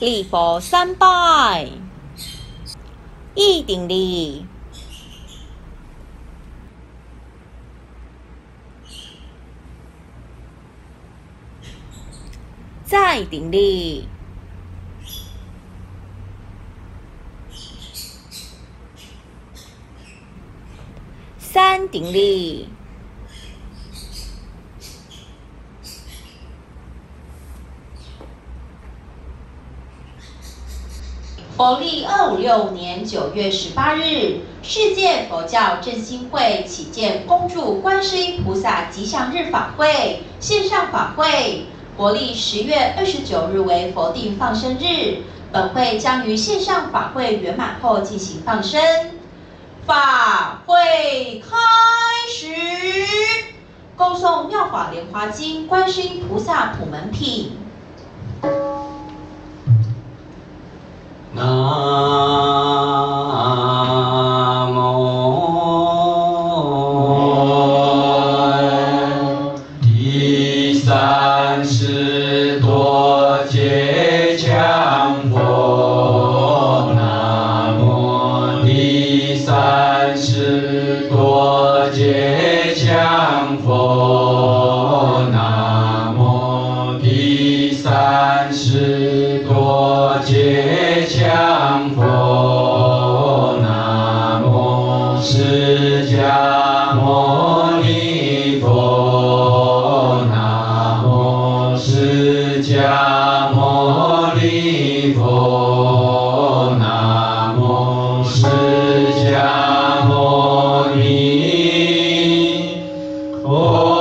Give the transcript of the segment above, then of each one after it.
礼佛3拜，一顶礼。再顶礼，三顶礼， 佛历256年9月18日，世界佛教振兴会启建恭祝观世音菩萨吉祥日法会线上法会。国历10月29日为佛定放生日，本会将于线上法会圆满后进行放生。法会开始，恭诵《妙法莲华经》观世音菩萨普门品。 南无第三世多杰羌佛，南无第三世多杰羌佛，南无第三世多杰羌佛，南无释迦牟尼佛，南无释迦牟尼佛，南无释迦牟尼佛。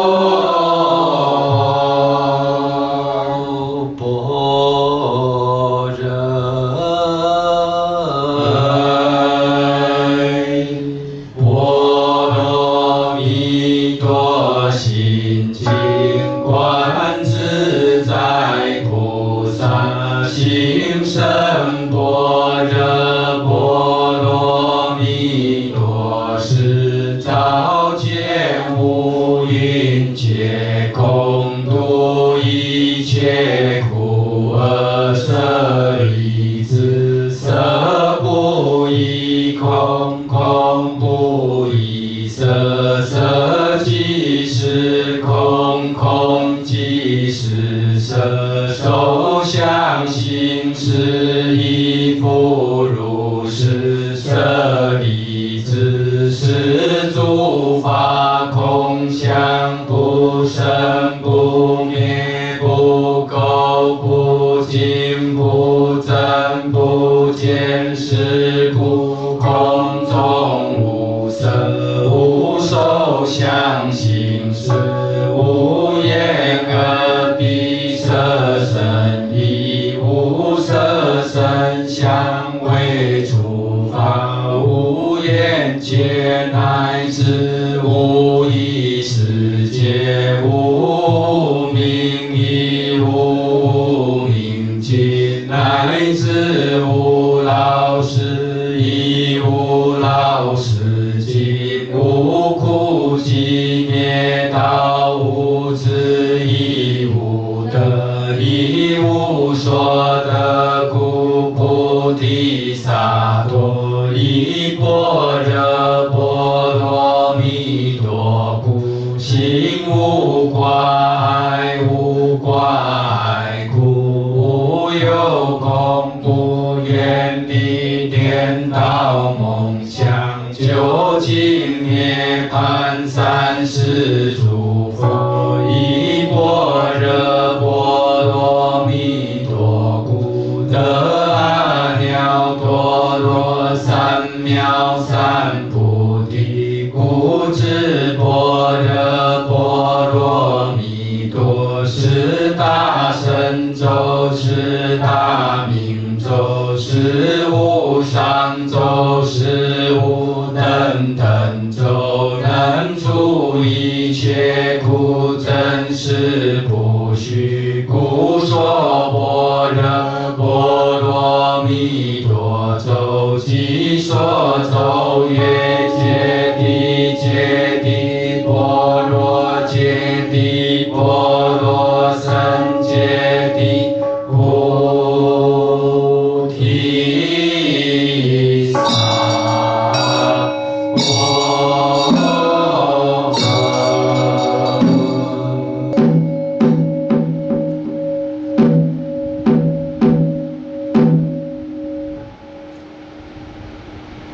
心净观自在菩萨行深般若波罗蜜多时，照见五蕴皆空，度一切苦厄，舍利子，色不异空，空不异色，色即是空，空即是色，受想行识亦复如是，舍利子，是诸法空相，不生不灭，不垢不净，不增不减，是故空中无色，无受想行识，无眼耳鼻舌身意，无色声香味触法，无眼界乃至无意识界，无明亦无明尽，乃至无老死亦无老死尽，无苦集灭道，无智亦无得，亦无所得，故菩提萨埵依般若波罗蜜多故，心无挂碍，无挂碍故，无有恐怖，远离颠倒梦想，究竟涅槃，三世诸佛依般若波罗蜜多故，得阿耨多罗三藐三菩提，故知般若波罗蜜多是大神咒，是大明咒，是无上咒，是无等等咒，能除一切苦，真实不虚，故说般若波罗蜜多咒，即说咒曰揭谛揭谛波罗揭谛波罗僧揭谛。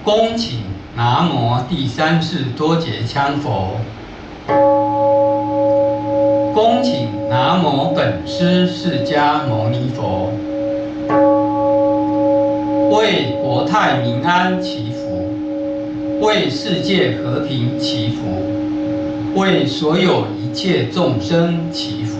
恭请南无第三世多杰羌佛。恭请南无本师释迦牟尼佛。为国泰民安祈福，为世界和平祈福，为所有一切众生祈福。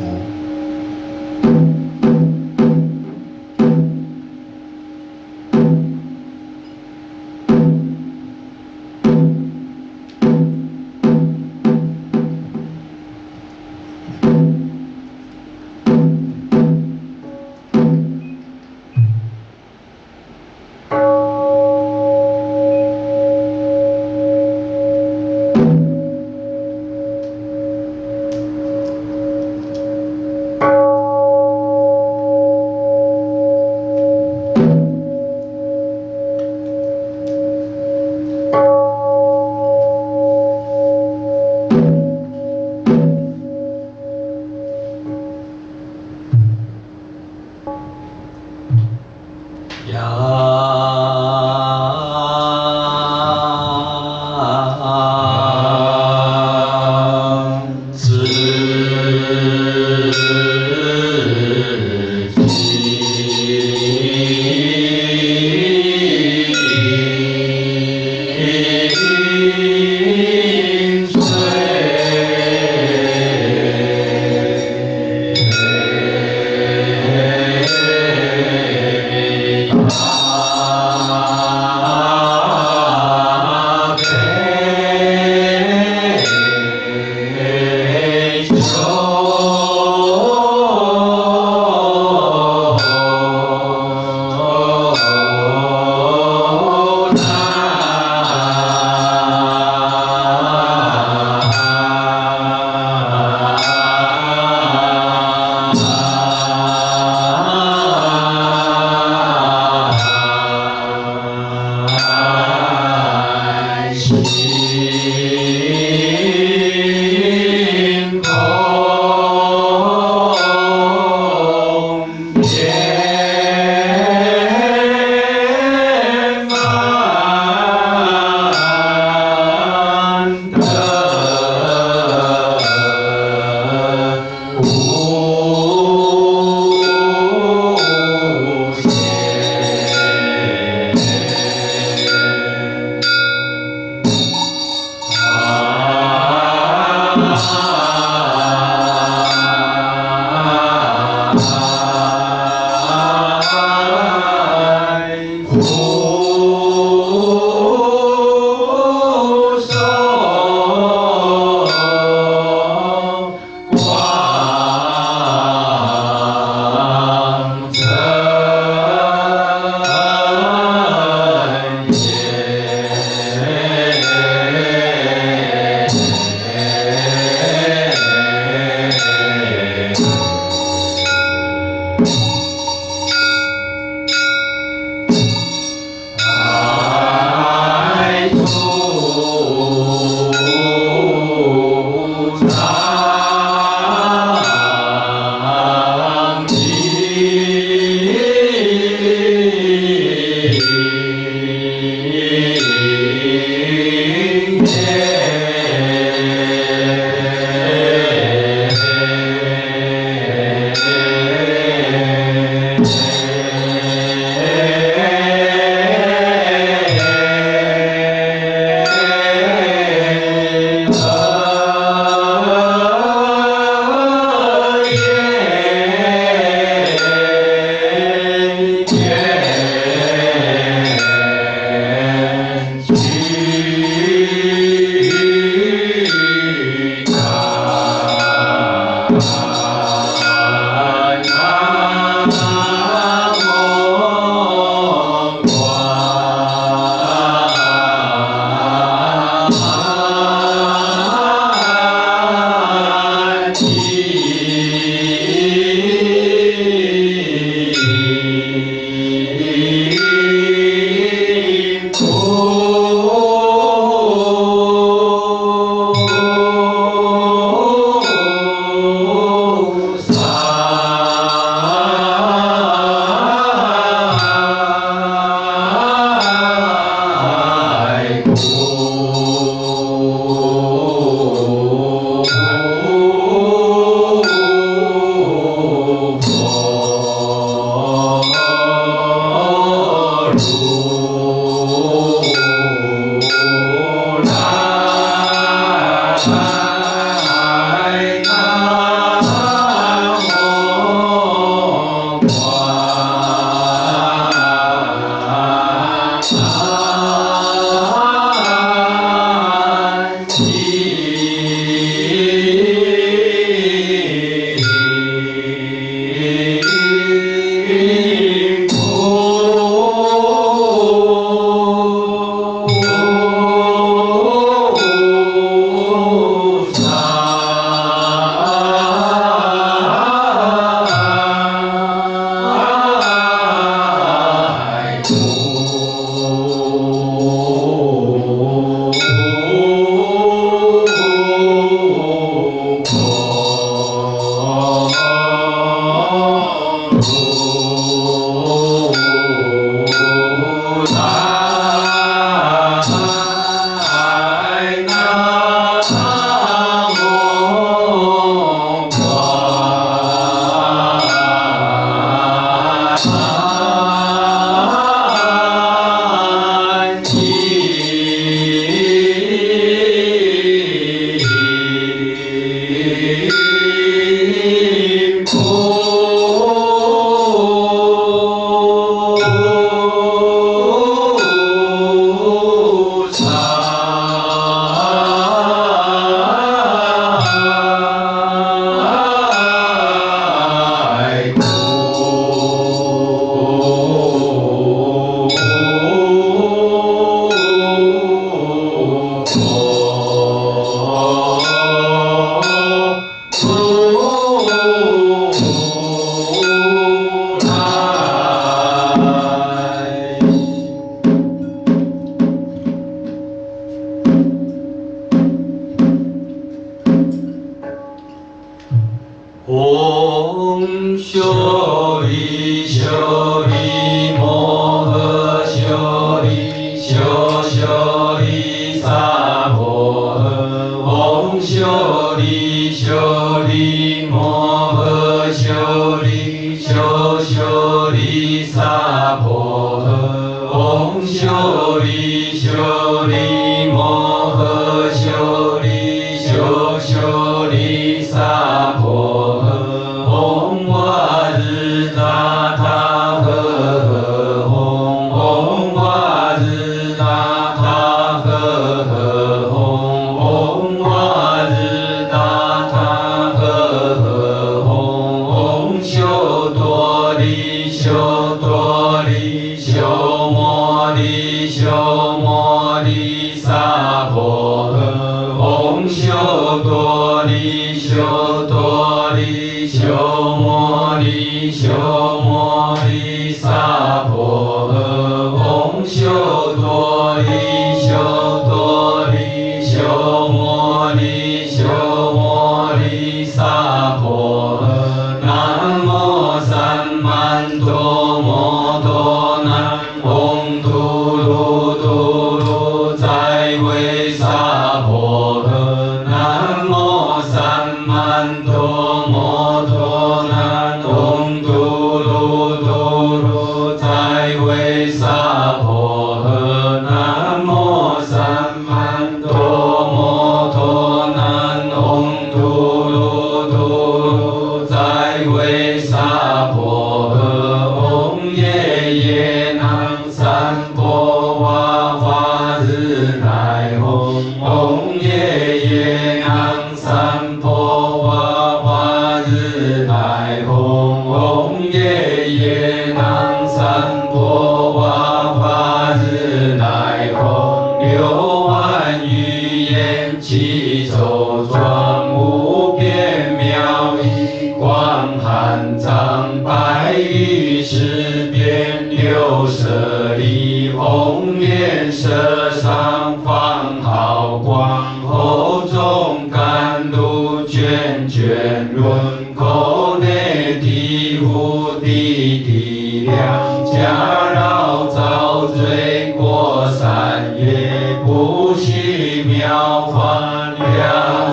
利修利摩诃修利修修利萨婆诃。唵修利修利摩诃修利修修利萨婆诃。唵瓦日达他诃诃。唵瓦日达他诃诃。唵瓦日达他诃诃。唵修多利修多利修摩利修摩利萨婆诃。唵修多利修多利修摩利修摩利萨婆诃。唵修多利修多利修摩利修摩利萨婆诃。南无三曼多摩多南唵嘟噜嘟噜在为萨婆诃。南无三曼多摩多南唵嘟噜嘟噜在为萨婆诃。南无三曼多摩多南唵嘟噜嘟噜在为萨婆诃。唵耶耶南三波哇花日来唵。唵耶耶南三波哇花日来唵。唵耶耶南三波哇花日来唵。六万余言齐奏庄无边妙义光含藏百余世变六舍利红莲舍上方好光后中甘露卷卷轮口内地无地地量迦绕遭罪过三业不须妙法量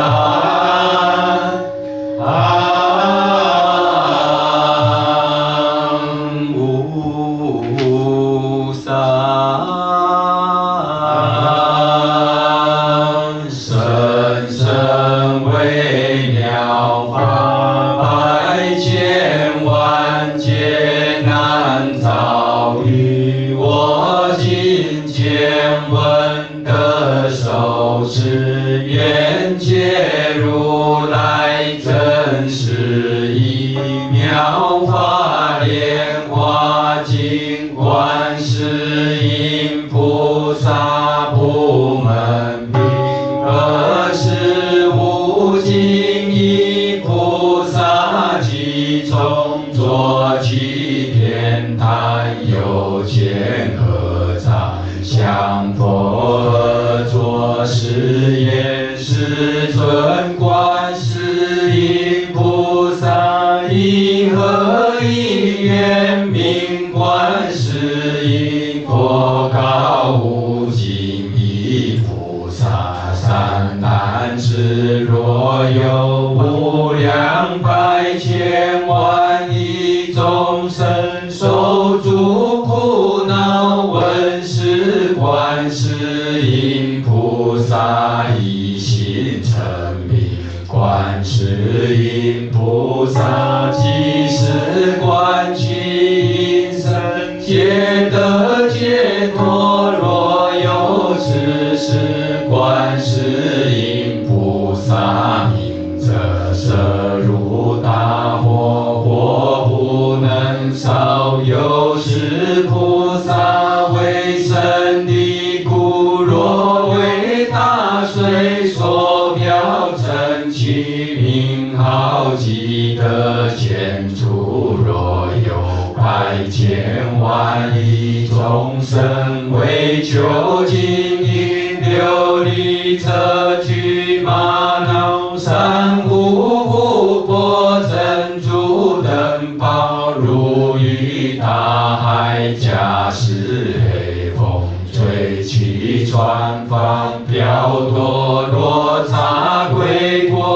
三无三深深微妙法百千万劫难遭遇我今见闻得受持愿解如来真实义妙法莲华经观世音菩萨普门品何时无尽意菩萨即从坐起偏袒有见合掌向佛作是言世尊观世音菩萨因何因缘名观世音佛告无尽意菩萨三难事若有无量百千万亿众生受诸苦恼闻是观世音菩萨一心称名观世音菩萨即是观其因身皆得解脱若有知识观世音菩萨名者摄入大火火不能烧有是菩萨为神的故若为大水所漂成其名号即得见处若有百千万亿众生为求经因琉璃车具玛瑙珊瑚湖泊珍珠等宝如于大海假使黑风吹起船帆飘堕落茶归国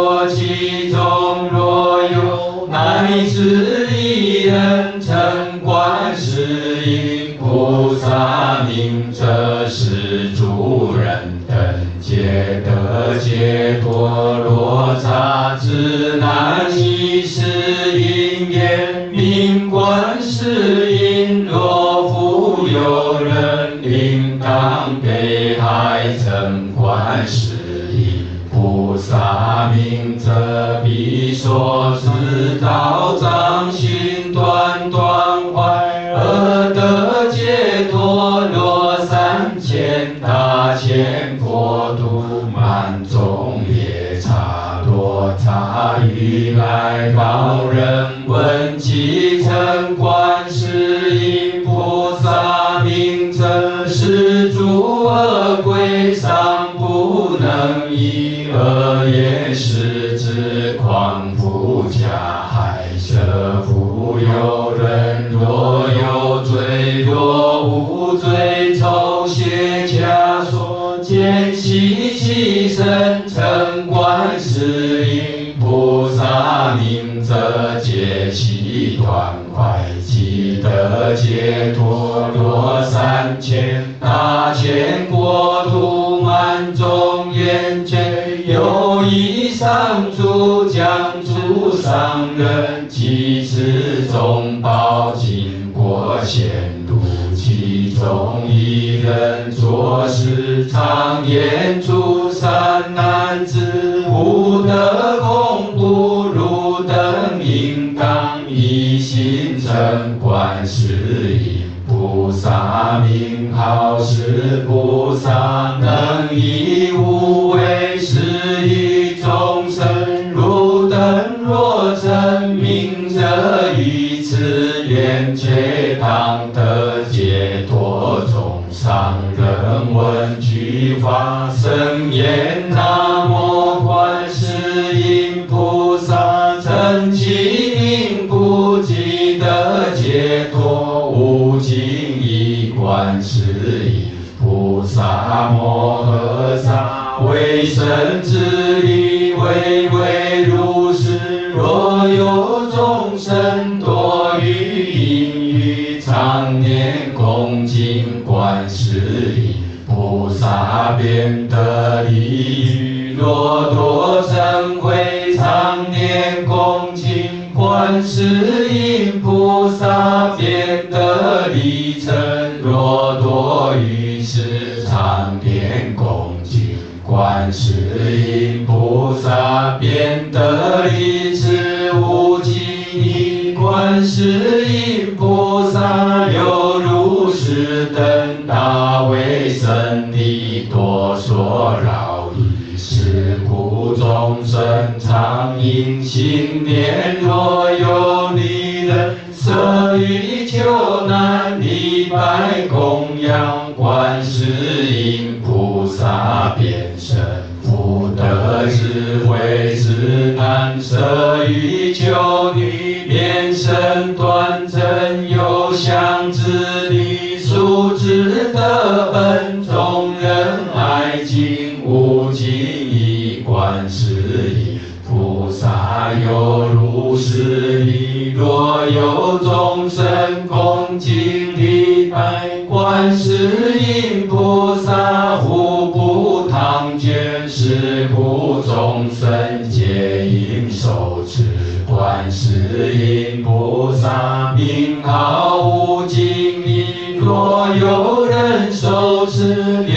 乃至一人称观世音菩萨名，这是诸人等皆得解脱罗刹之难依是因缘名观世音，若复有人应当被害称观世音菩萨名，则必所知道障心断坏，而得解脱罗三千大千国土满众夜叉罗刹于来报人闻其称观世音菩萨名，则是诸恶鬼尚不能依恶业是之狂夫加害舍复有人，若有罪若无罪，抽血枷锁见习其身称观世音菩萨名，则解其断坏，即得解脱罗三千大千国土满众缘觉，有以上诸将诸上人，其次众宝经过显露，其中一人作是常言诸善男子，无得恐怖如等应当一心称观世音菩萨名号，是菩萨能以无为施于众生，如等若真明，则于此缘觉当得解脱。众上人闻具法声言：南无观世音菩萨，称其名不即得解脱，无尽意观世音菩萨摩诃萨，为生之力，为如是。若有众生多于因欲，常念恭敬观世音菩萨，便得利益。若多生会常念恭敬观世音菩萨，便得利成。若多于是常念恭敬观世音菩萨，便得利至无尽意。观世音菩萨有如是等大威神力，多所扰于是故众生常应心念，若有利人舍于求难，礼拜供养观世音菩萨，便生福德智慧之难，舍于求女，便生端正有相之力，殊之德本，众人爱敬无尽意。观世音菩萨有如是力，若有众生恭敬礼拜观世音菩萨，互不唐捐，是故众生皆应受持观世音菩萨名号无尽意。若有人受持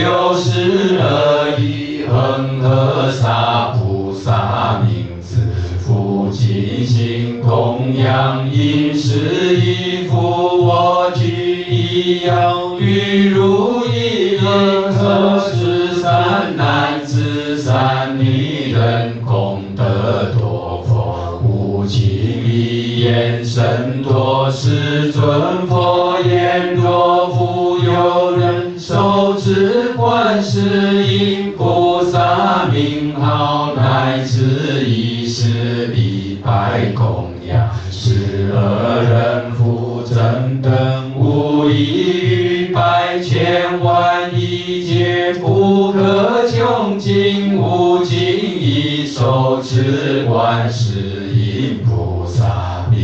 62亿恒河沙菩萨名，自复尽心供养，因是以复我具一要，欲如一恒河13男子3女人，功德多佛无尽意言甚多。世尊佛言：若复有人受持观世音菩萨名号，乃至一时礼拜供养，12人复真等无异于百千万亿劫，不可穷尽无尽意受持观世音菩萨名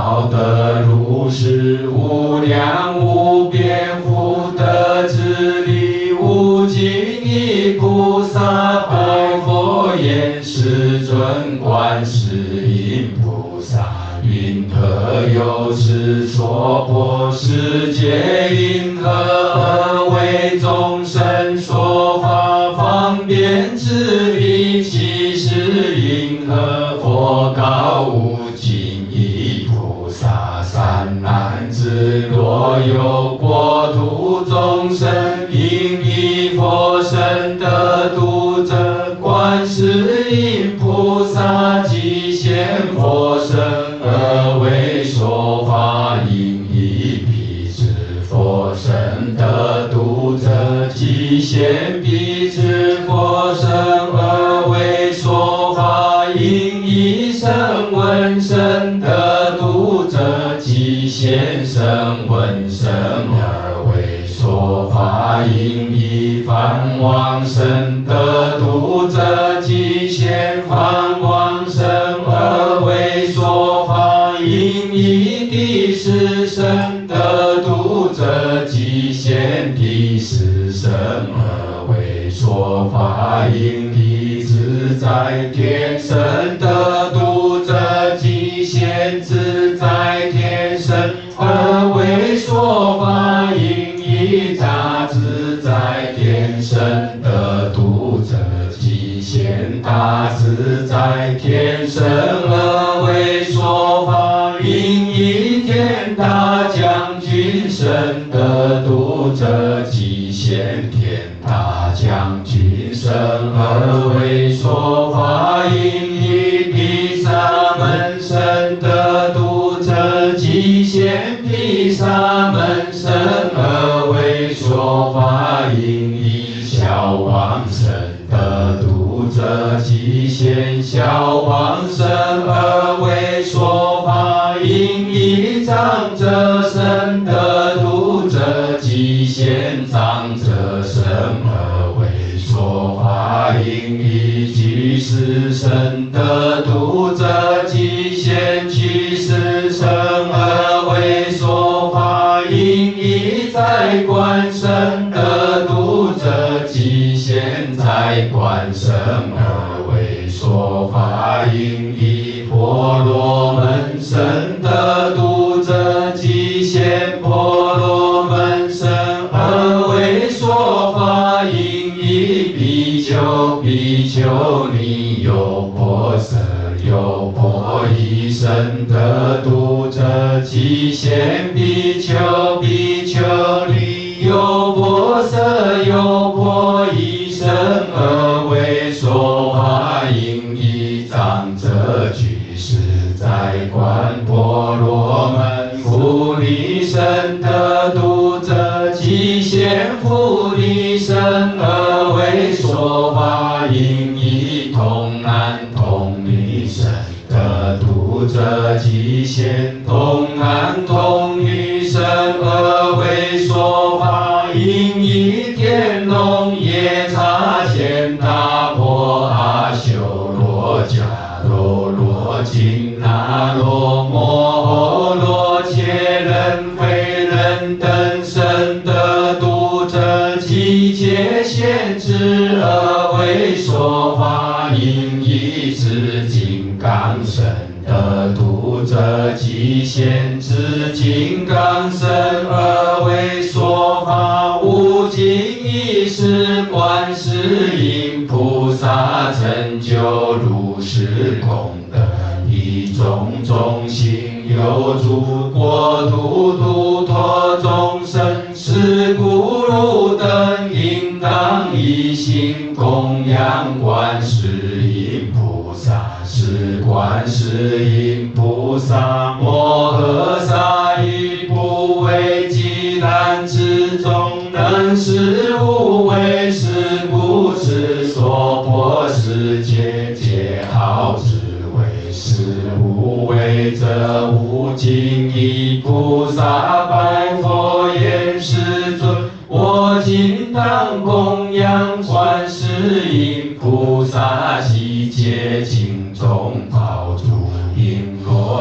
道德如是，无量无边福德之力，无尽意菩萨拜佛言：世尊，观世音菩萨，因何有是娑婆世界？因何而为众生说法方便之力？其实因何？佛告无尽意菩萨：善男子，若有国土众生因依佛身得度者，观世音菩萨即现佛身而为说法。因依彼之佛身得度者，即现彼之佛身而为说法。因依声闻身得度者，即现声闻身而为说法。因依梵王身得度者，即现梵王身而为说法。因依第四身得度者，即现第四身而为说法。因依自在天身得度者，即现自在天身而为说法。因依大自在天身得度者，即现大自在天身而为说法。因依天大将军身得度者，即现天大将军身而为说法。因依毗沙门身得度者，即现毗沙门身而为说法。因依小王身得度者，即现小王身而为说法。因依长者身得度者，即现长者身而为说法。因依居士身得度者，即现居士身而为说法。因依在观身得度者，即现在观身而为说法。因依婆罗门身得度者，即现婆罗门身而为说法。因依比丘比丘尼优婆塞优婆夷身得度者，即现比丘比丘尼优婆塞优婆夷身而为说法。因依长者居士在观婆罗门富利身得度者，即现富利身而为说法。因依童男童女身得度者，即现童男童女身而为说法。因依天龙夜叉天大婆阿修罗迦罗罗紧那罗摩诃罗切人非人等身得度者，即皆现之而为说法。因依至金刚身得度者，即现之金刚身而为说法。无尽意识观世音菩萨成就如是功德，以种种心有诸国土度脱众生。是故汝等应当一心供养观世音菩萨。是观世音菩萨摩诃萨于不为极难之中，能使无为。是故此娑婆世界皆号之为是无为者。无尽意菩萨拜佛言：世尊，我今当供养观世音菩萨，悉皆净中宝珠。因若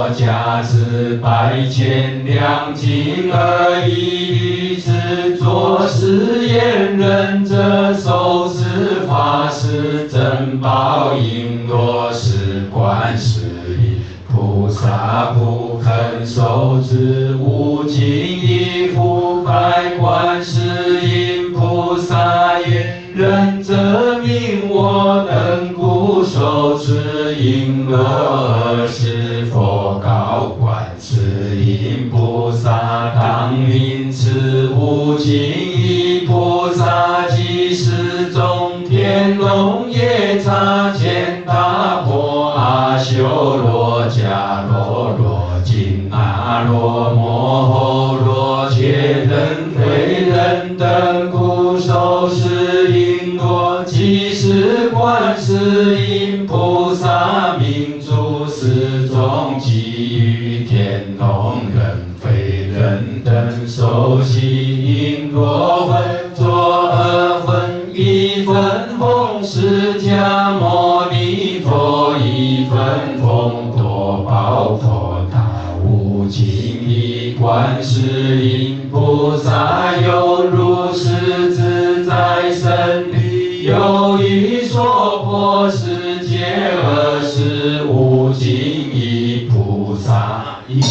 罗家子百千两金而一子作是言忍者受持法师珍宝璎珞是观世音菩萨不肯受之无尽一复拜观世音菩萨言忍者名我等故受持璎珞是佛告观世音菩萨当名此无尽意菩萨即是中天龙夜叉见大婆阿修罗迦罗罗金阿罗摩诃罗切人非人等故受持璎珞即是观世音菩萨名诸世中给予天龙人非人等受其璎珞分作二分，一分奉释迦牟尼佛，一分奉多宝佛。大无尽意观世音菩萨有如是自在身体，有一娑婆世界二十无尽意菩萨一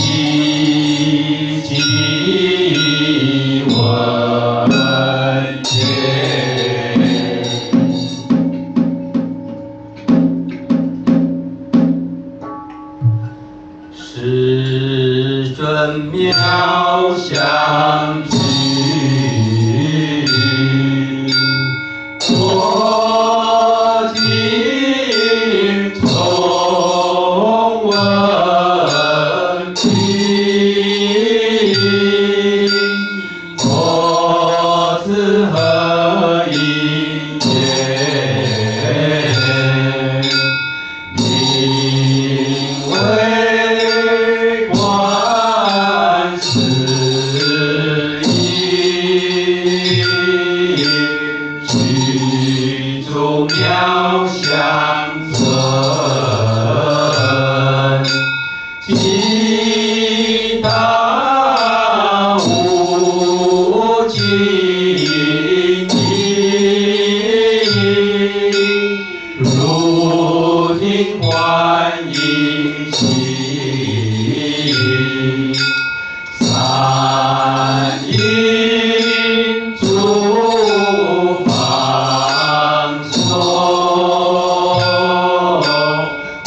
即闻见。世尊妙相具，我今从闻听，我自何因见？名为观世音，具足妙相尊，其大无尽意，如听观音心，三因诸方所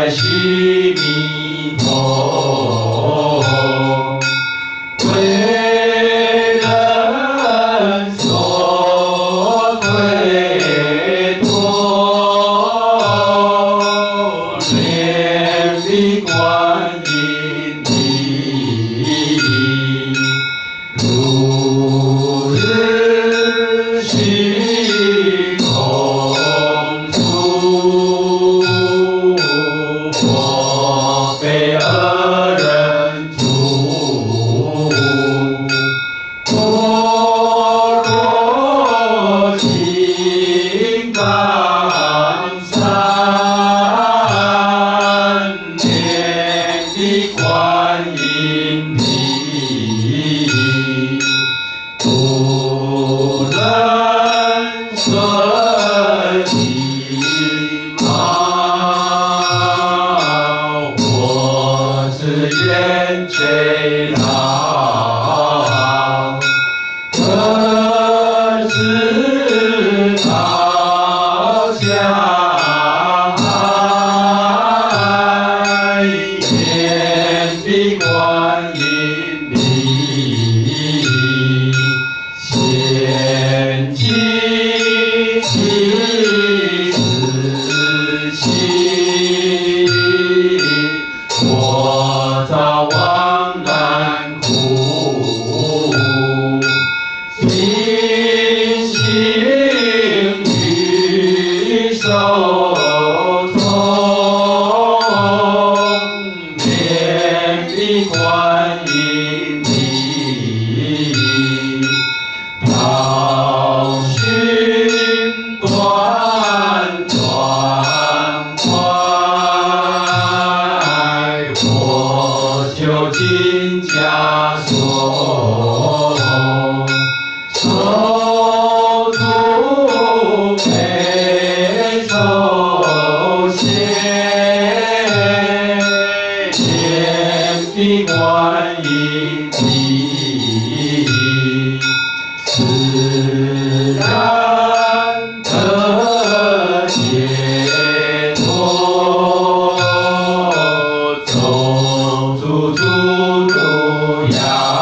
来须弥陀，为人所归托，念彼观音力，如日虚空处，我非恶人主，般若金刚三念彼观音力，不能顺其貌，我只愿垂老，可是道相爱，念彼观音力，现今其自心，我早往难苦，心性与手中，念彼观音力，道寻短短快，我就近枷锁，手足配手牵，念彼观音力，自然得解脱，走出诸毒药，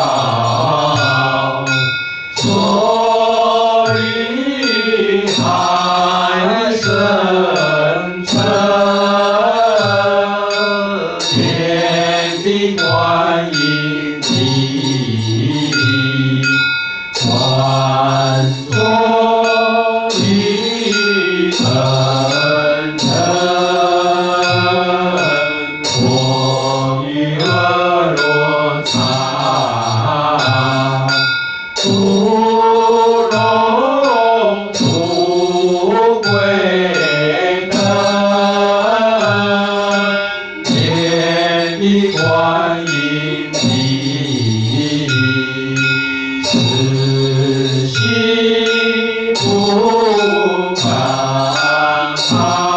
所以海深沉，念彼观音力，万众一层层，我与恶罗刹，不容不归灯，念彼观音力，此心不敢爱，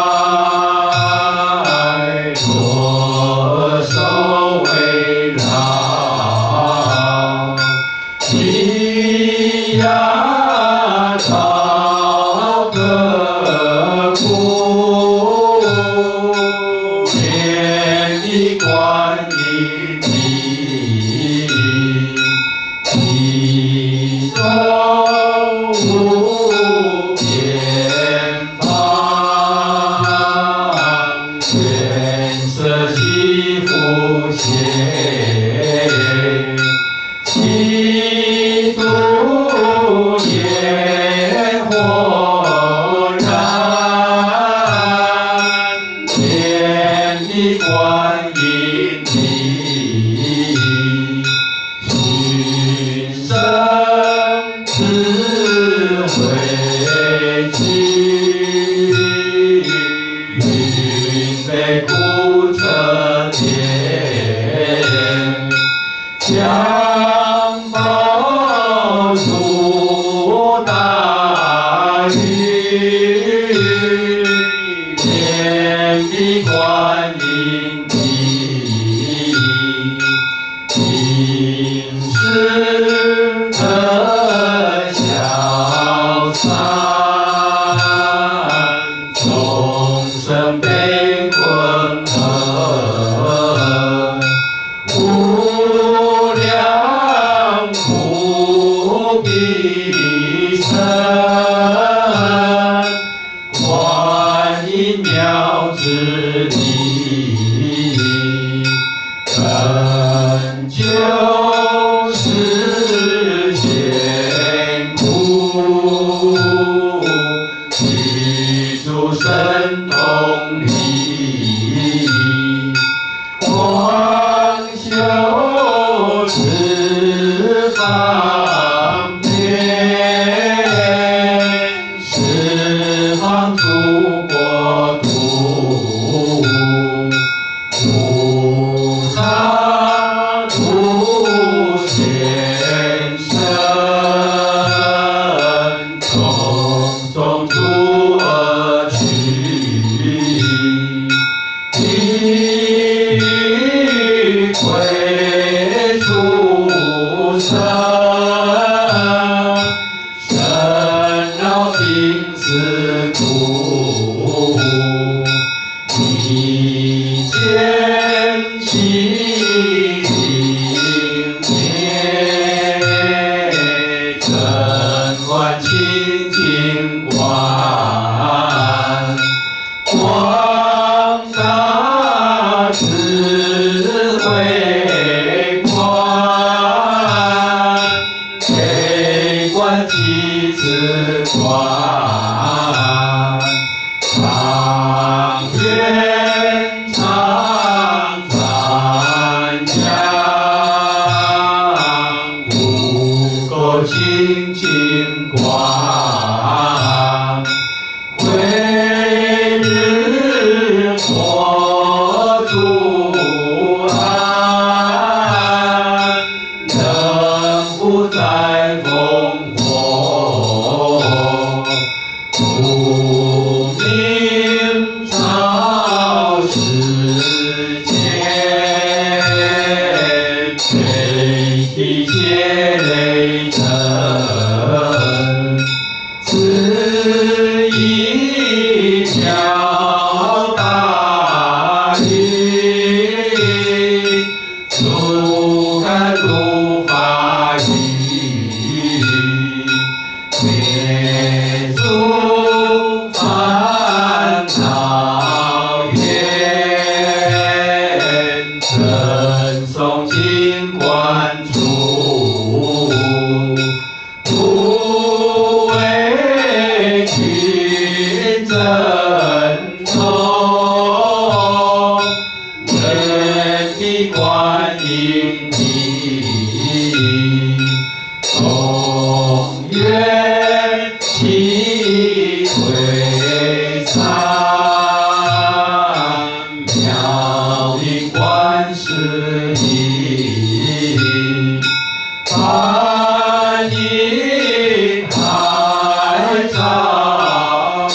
若手为劳，一呀草个苦，念彼观音力，其中无边方，愿舍其福贤，其度烟火燃，念彼观音力，寻生智慧机，云飞古车天，将宝珠大雨，念彼观音力，今世得消散，众生被困厄。 拯救世间苦，记住神动力，光修此方便，释放诸国土。菩萨出现身，从中诸恶趣，地狱归诸生，生老病死苦。一见其灵灭，真观清净观，广大智慧观，悲观即自观。常愿常参讲，无垢清净观，慧日佛诸安，能不再风火。不明照世间，垂体皆雷震，此一条大运，初开如法语，灭诸烦恼缘，称诵经观处，不为去真宗，愿地观音地，同愿体会参，妙力观世音，梵音海照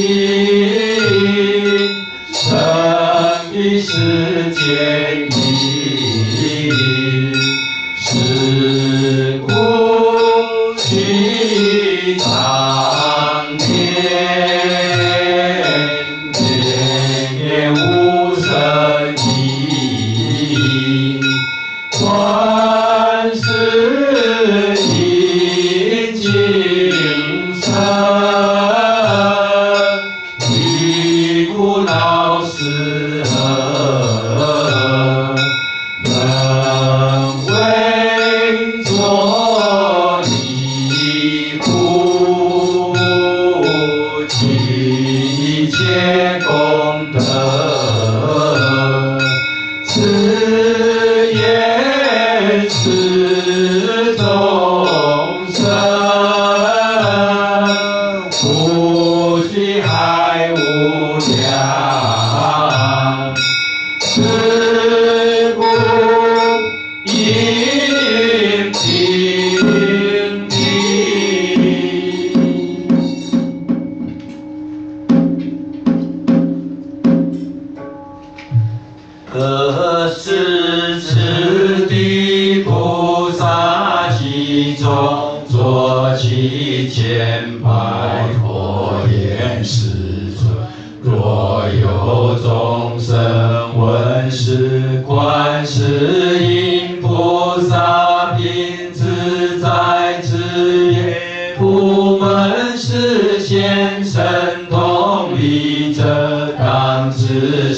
明，神秘世间意，是故去常年，年年无生意，观世音精神，一股脑思呵，能为作离苦，尽一切功德，此也是众生，不须还无量，是故应听地。何时此地菩萨集中，坐其前拜佛言世尊，若有众生闻是观世音菩萨品自在之业，普门示现神通力者，当知是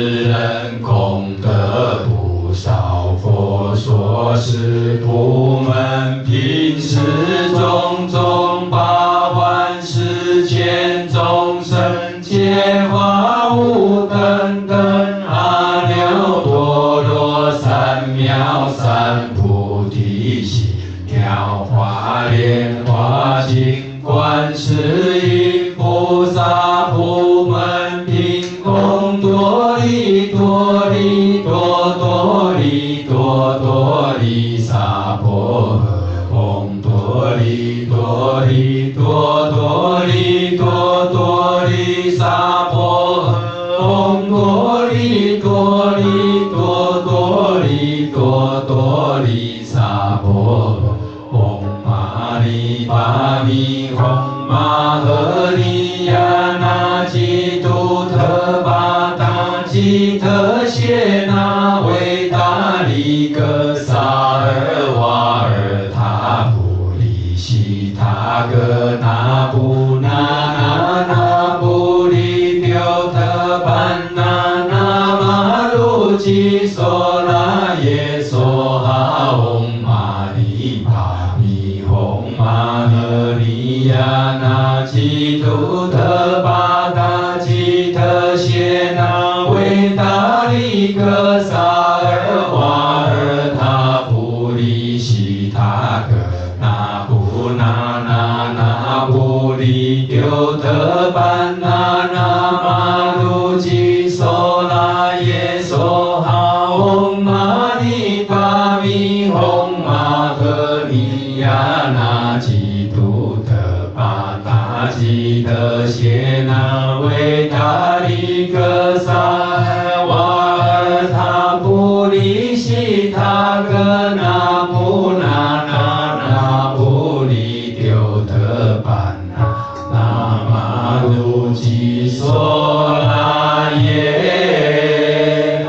人功德不少，佛说是不门平时种种八万世间众生皆化无等等阿耨多罗三藐三菩提心妙法莲华经观世音菩萨不门品唵多利多利多多利多多利萨婆诃。唵多利多利多多利多多利萨婆诃。唵多利多利多多利多多利萨婆诃。唵嘛呢叭咪吽嘛呵利呀那吉杜特巴达吉特谢那维达利格萨尔瓦尔塔布利西塔格那布那那那布利丢特班那那玛鲁吉梭那耶梭哈唵嘛呢叭咪吽嘛呵利呀那吉杜特巴达吉特谢那维达利格萨尔瓦尔塔布利西塔格那布那那那布利丢特班那那玛鲁吉梭那耶梭哈唵嘛呢叭咪吽嘛呵利呀那吉杜特巴达吉特谢那维达利格萨尔瓦尔塔布利西塔格那布那那那布利丢特班那那玛鲁吉梭那耶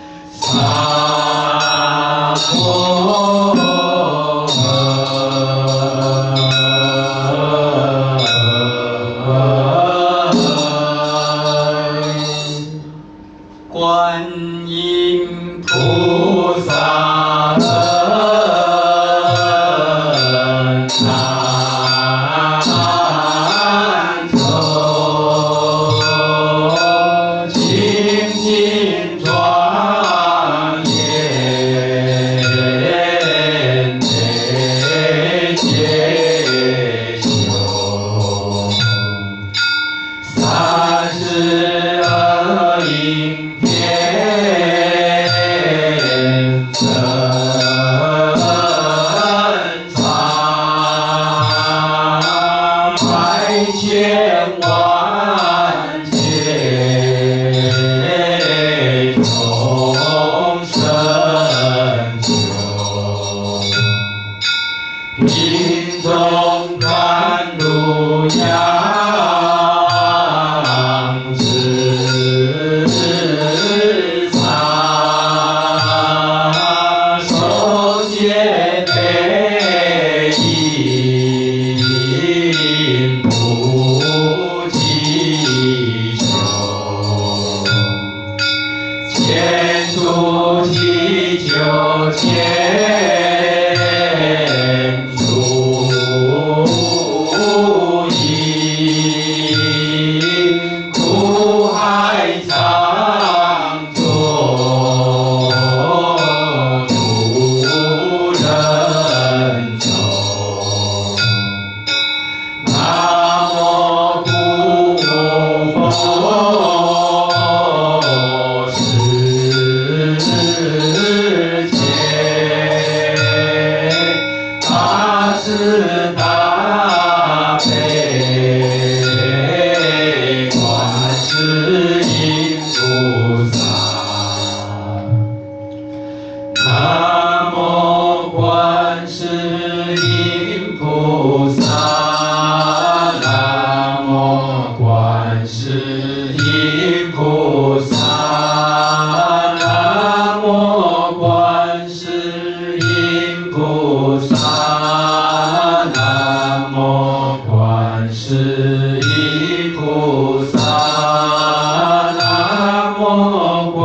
萨婆诃。观音菩萨恩难酬，清净庄严内皆修，32应千万劫众生求，临终甘露养之藏，受戒悲因不计求，千处祈求千处因，苦海常作渡人舟。南无故佛世界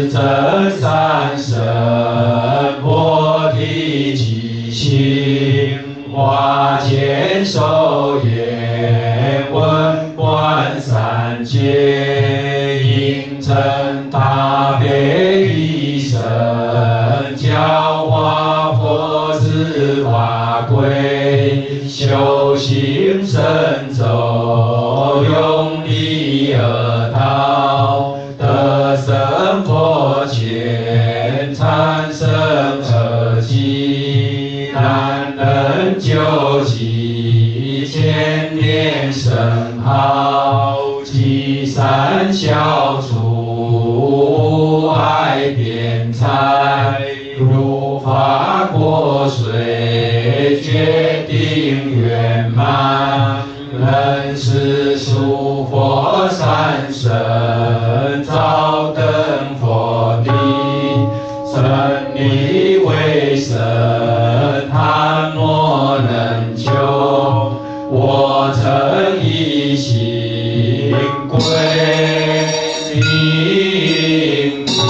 是真善神菩提起心，花见受业闻观三界，应成大悲一生，教化佛子法贵，修行深走，用力而道，得生佛前，产生恶疾，难能救济，千年生好，积善消除，爱辩才，如法果水，决定圆满，人世诸佛三身，照灯佛地，真理为神，他莫能救，我曾一心归命尽。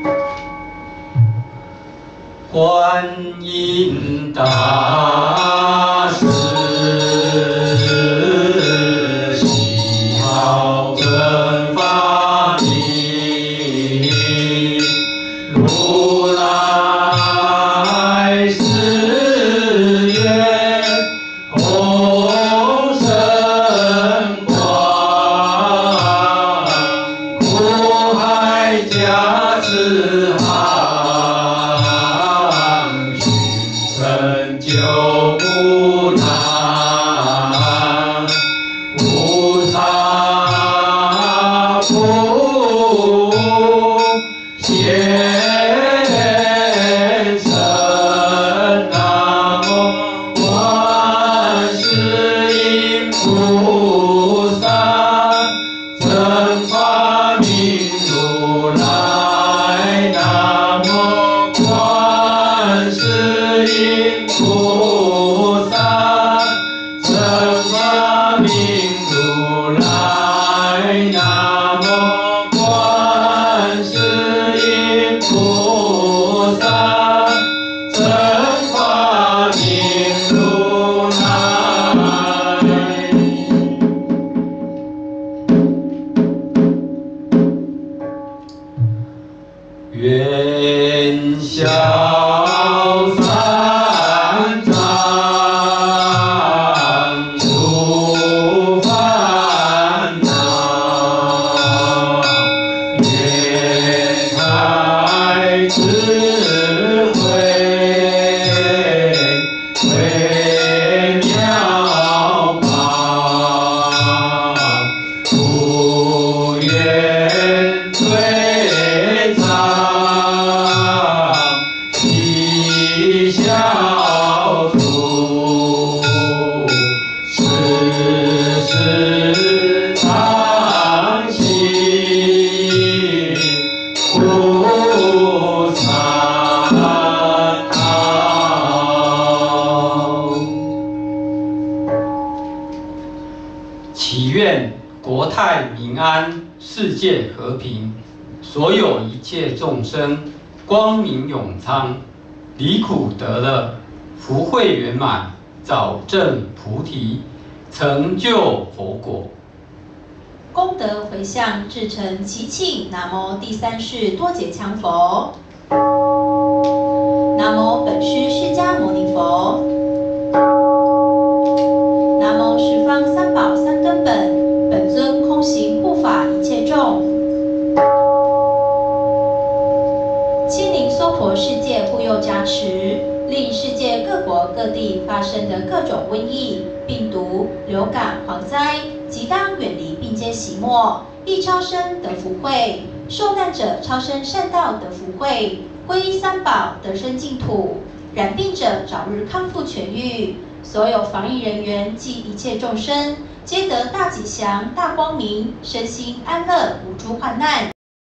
观音大不难，菩萨不现身，南无观世音菩萨，正法明如来，南无观世音菩萨，正法明如来，南无观世音菩萨，正法明如来。愿消三障，除烦恼，愿开智慧，为妙法，不愿对障，喜消除，世世常行菩萨道。 祈愿国泰民安，世界和平，所有一切众生光明永昌，离苦得乐，福慧圆满，早证菩提，成就佛果。 功德回向至诚祈请南无第三世多杰羌佛，南无本师释迦牟尼佛，南无十方三宝三根本，本尊空行护法一切众，亲临娑婆世界护佑加持，令世界各国各地发生的各种瘟疫、病毒、流感、蝗灾，即当远离并皆息没，亦超生得福慧，受难者超生善道得福慧，皈依三宝得生净土，染病者早日康复痊愈，所有防疫人员及一切众生，皆得大吉祥、大光明，身心安乐，无诸患难。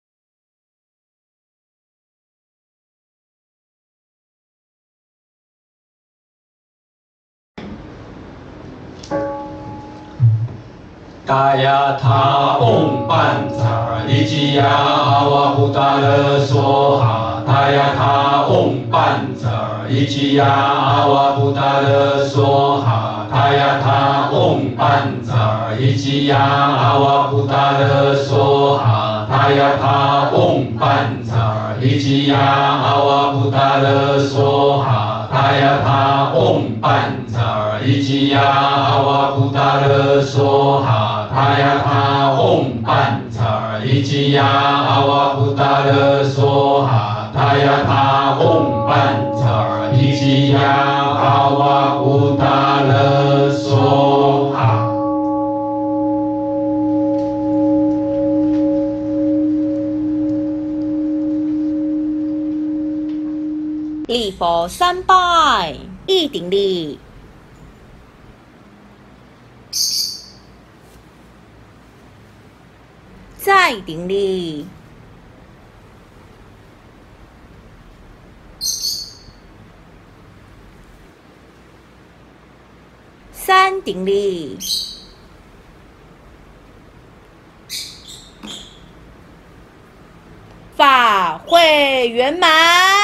大雅他嗡班扎利吉呀阿瓦布达勒梭哈，大雅他嗡班扎利吉呀阿瓦布达勒梭哈，大雅他嗡班扎利吉呀阿瓦布达勒梭哈，大雅他嗡班扎利吉呀阿瓦布达勒梭哈，大雅他嗡班扎利吉呀阿瓦布达勒梭哈。他呀他嗡班扎利吉呀阿瓦布达勒梭哈，他呀他嗡班扎利吉呀阿瓦布达勒梭哈。 礼佛三拜，一顶礼。再顶礼，三顶礼，法会圆满。